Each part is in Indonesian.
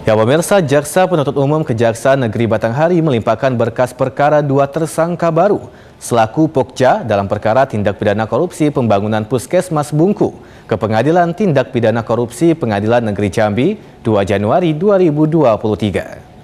Ya pemirsa, Jaksa Penuntut Umum Kejaksaan Negeri Batanghari melimpahkan berkas perkara 2 tersangka baru selaku Pokja dalam perkara tindak pidana korupsi pembangunan Puskesmas Bungku ke Pengadilan Tindak Pidana Korupsi Pengadilan Negeri Jambi 2 Januari 2023.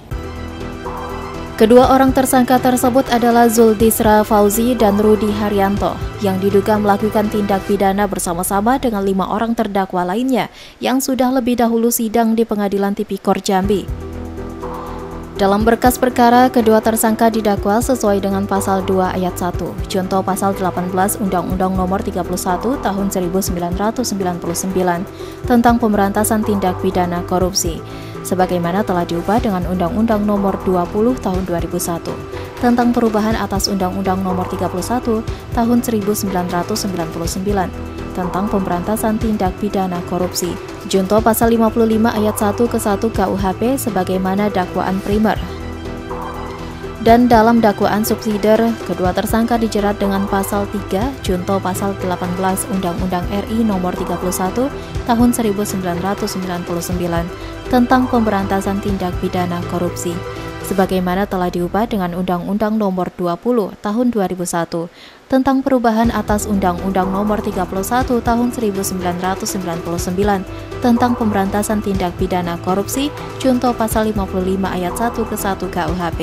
Kedua orang tersangka tersebut adalah Zuldisra Fauzi dan Rudi Haryanto yang diduga melakukan tindak pidana bersama-sama dengan 5 orang terdakwa lainnya yang sudah lebih dahulu sidang di Pengadilan Tipikor Jambi. Dalam berkas perkara, kedua tersangka didakwa sesuai dengan pasal 2 ayat 1, contoh pasal 18 Undang-Undang Nomor 31 Tahun 1999 tentang pemberantasan tindak pidana korupsi, sebagaimana telah diubah dengan Undang-Undang Nomor 20 Tahun 2001 tentang perubahan atas Undang-Undang Nomor 31 Tahun 1999 tentang pemberantasan tindak pidana korupsi, junto pasal 55 ayat 1 ke 1 KUHP sebagaimana dakwaan primer. Dan dalam dakwaan subsidiar, kedua tersangka dijerat dengan pasal 3 junto pasal 18 Undang-Undang RI Nomor 31 Tahun 1999 tentang pemberantasan tindak pidana korupsi, sebagaimana telah diubah dengan Undang-Undang Nomor 20 Tahun 2001 tentang perubahan atas Undang-Undang Nomor 31 Tahun 1999 tentang pemberantasan tindak pidana korupsi, junto pasal 55 ayat 1 ke 1 KUHP.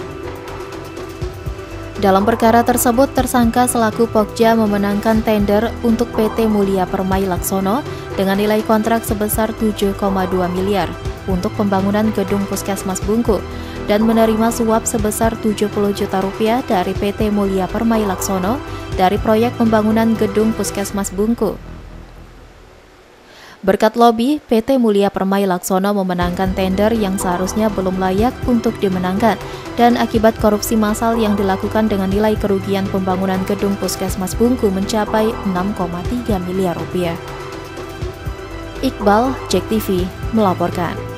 Dalam perkara tersebut, tersangka selaku Pokja memenangkan tender untuk PT Mulia Permai Laksono dengan nilai kontrak sebesar 7,2 miliar untuk pembangunan gedung Puskesmas Bungku dan menerima suap sebesar 70 juta rupiah dari PT Mulia Permai Laksono dari proyek pembangunan gedung Puskesmas Bungku. Berkat lobi, PT Mulia Permai Laksono memenangkan tender yang seharusnya belum layak untuk dimenangkan dan akibat korupsi massal yang dilakukan dengan nilai kerugian pembangunan gedung Puskesmas Bungku mencapai 6,3 miliar rupiah. Iqbal, JEK TV, melaporkan.